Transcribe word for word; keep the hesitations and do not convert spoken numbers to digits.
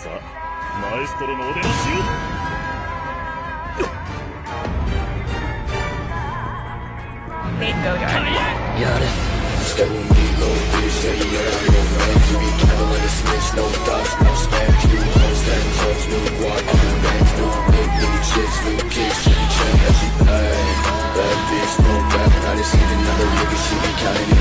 さあマエストロのお出ましよ。 やれ。Stone below, you say you're out of range. You be cattle like a snitch, no thoughts, no spam. New hoes, ten toes, new guac, new bands, new big, new chicks, new kicks. She be checking that she pay. Bad bitch, no rap, I just hit another nigga, she be counting